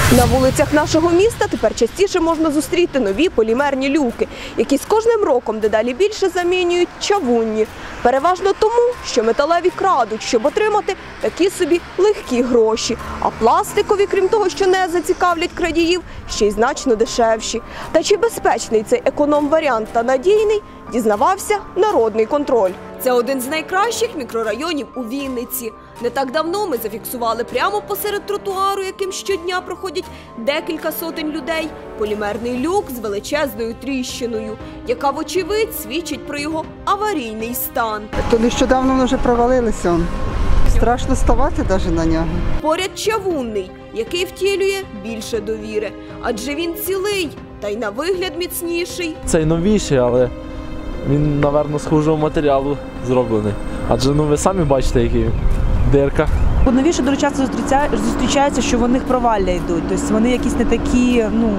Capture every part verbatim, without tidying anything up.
На вулицях нашого міста тепер частіше можна зустріти нові полімерні люки, які з кожним роком дедалі більше замінюють чавунні. Переважно тому, що металеві крадуть, щоб отримати такі собі легкі гроші, а пластикові, крім того, що не зацікавлять крадіїв, ще й значно дешевші. Та чи безпечний цей економ-варіант та надійний, дізнавався Народний контроль. Це один з найкращих мікрорайонів у Вінниці. Не так давно ми зафіксували прямо посеред тротуару, яким щодня проходять декілька сотень людей, полімерний люк з величезною тріщиною, яка, вочевидь, свідчить про його аварійний стан. То нещодавно воно вже провалилося. Страшно ставати навіть на нього. Поряд чавунний, який втілює більше довіри, адже він цілий та й на вигляд міцніший. Цей новіший, але він, напевно, схожого матеріалу зроблений. Адже ну, ви самі бачите, який він. Дирка. Новіше дуже часто зустрічається, що в них провалля йдуть. Тобто вони якісь не такі, ну,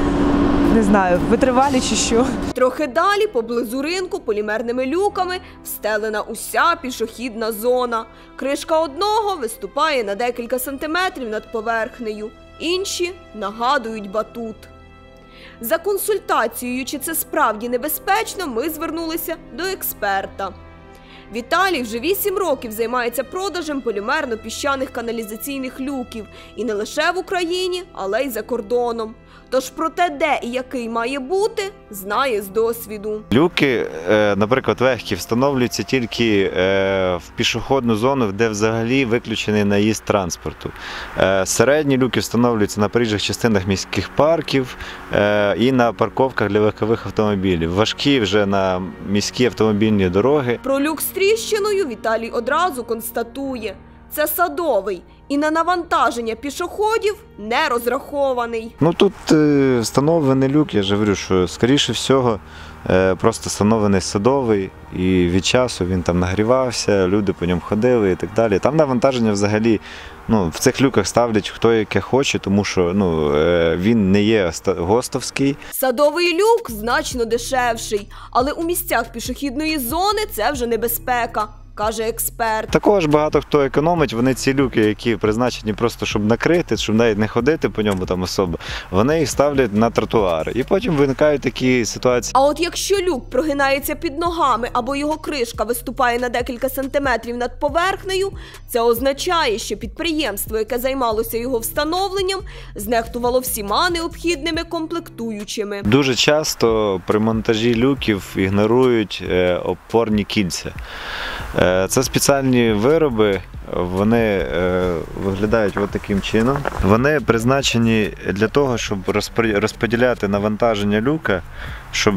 не знаю, витривалі чи що. Трохи далі, поблизу ринку, полімерними люками встелена уся пішохідна зона. Кришка одного виступає на декілька сантиметрів над поверхнею, інші нагадують батут. За консультацією, чи це справді небезпечно, ми звернулися до експерта. Віталій вже вісім років займається продажем полімерно-піщаних каналізаційних люків. І не лише в Україні, але й за кордоном. Тож про те, де і який має бути, знає з досвіду. Люки, наприклад, легкі, встановлюються тільки в пішохідну зону, де взагалі виключений наїзд транспорту. Середні люки встановлюються на проїжджих частинах міських парків і на парковках для легкових автомобілів. Важкі вже на міські автомобільні дороги. Про люк з тріщиною Віталій одразу констатує – це садовий і на навантаження пішоходів не розрахований. Ну тут е, встановлений люк, я ж говорю, що скоріше всього е, просто встановлений садовий, і від часу він там нагрівався, люди по ньому ходили і так далі. Там навантаження взагалі, ну, в цих люках ставлять хто яке хоче, тому що ну, е, він не є гостовський. Садовий люк значно дешевший, але у місцях пішохідної зони це вже небезпека, каже експерт. Також багато хто економить, вони ці люки, які призначені просто, щоб накрити, щоб навіть не ходити по ньому там особо, вони їх ставлять на тротуари. І потім виникають такі ситуації. А от якщо люк прогинається під ногами або його кришка виступає на декілька сантиметрів над поверхнею, це означає, що підприємство, яке займалося його встановленням, знехтувало всіма необхідними комплектуючими. Дуже часто при монтажі люків ігнорують опорні кільця. Це спеціальні вироби, вони виглядають ось таким чином. Вони призначені для того, щоб розподіляти навантаження люка, щоб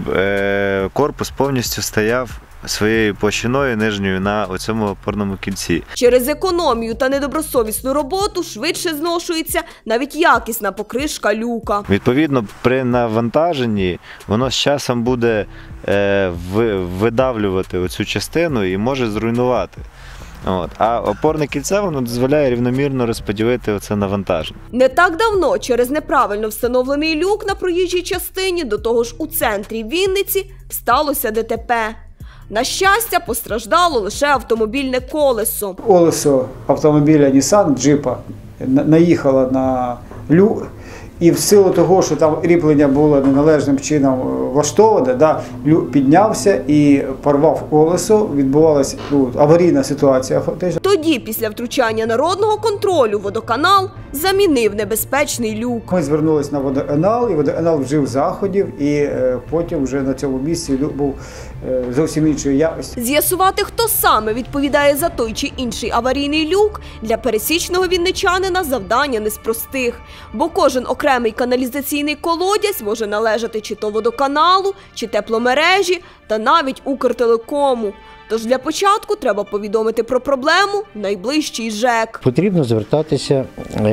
корпус повністю стояв своєю площиною нижньою на цьому опорному кільці. Через економію та недобросовісну роботу швидше зношується навіть якісна покришка люка. Відповідно, при навантаженні воно з часом буде е, видавлювати оцю частину і може зруйнувати. От. А опорне кільце воно дозволяє рівномірно розподілити оце навантаження. Не так давно через неправильно встановлений люк на проїжджій частині, до того ж у центрі Вінниці, сталося ДТП. На щастя, постраждало лише автомобільне колесо. Колесо автомобіля Nissan, джипа, наїхало на люк. І в силу того, що там ріплення було неналежним чином влаштоване, да, люк піднявся і порвав колесо, відбувалася ну, аварійна ситуація фактично. Тоді, після втручання народного контролю, водоканал замінив небезпечний люк. Ми звернулися на водоканал, і водоканал вжив заходів, і е, потім вже на цьому місці люк був е, зовсім іншої якості. З'ясувати, хто саме відповідає за той чи інший аварійний люк, для пересічного вінничанина завдання не з простих, бо кожен окремий Окремий каналізаційний колодязь може належати чи то водоканалу, чи тепломережі, та навіть Укртелекому. Тож для початку треба повідомити про проблему в найближчий ЖЕК. Потрібно звертатися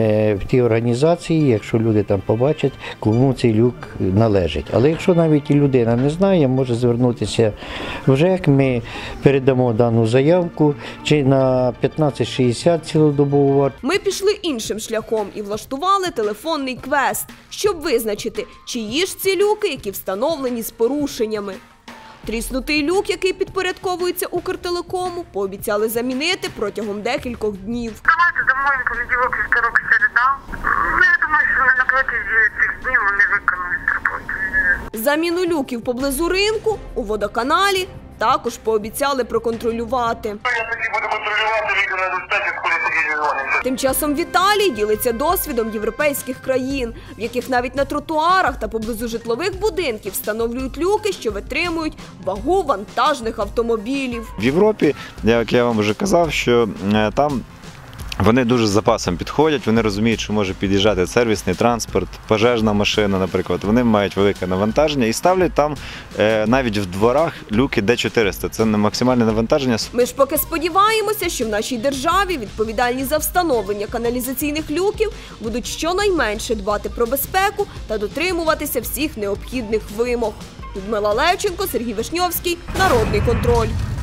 в ті організації, якщо люди там побачать, кому цей люк належить. Але якщо навіть і людина не знає, може звернутися в ЖЕК, ми передамо дану заявку, чи на п'ятнадцять шістдесят цілодобову варту. Ми пішли іншим шляхом і влаштували телефонний квест, щоб визначити, чиї ж ці люки, які встановлені з порушеннями. Тріснутий люк, який підпорядковується Укртелекому, пообіцяли замінити протягом декількох днів. Давайте домой, понеділок, вівторок, середа. думаю, що на протязі цих днів вони виконують роботу. Заміну люків поблизу ринку у водоканалі також пообіцяли проконтролювати. Тим часом Віталій ділиться досвідом європейських країн, в яких навіть на тротуарах та поблизу житлових будинків встановлюють люки, що витримують вагу вантажних автомобілів. В Європі, як я вам вже казав, що е, там вони дуже з запасом підходять, вони розуміють, що може під'їжджати сервісний транспорт, пожежна машина, наприклад. Вони мають велике навантаження і ставлять там е, навіть в дворах люки Д чотириста. Це максимальне навантаження. Ми ж поки сподіваємося, що в нашій державі відповідальні за встановлення каналізаційних люків будуть щонайменше дбати про безпеку та дотримуватися всіх необхідних вимог. Людмила Левченко, Сергій Вишньовський, Народний контроль.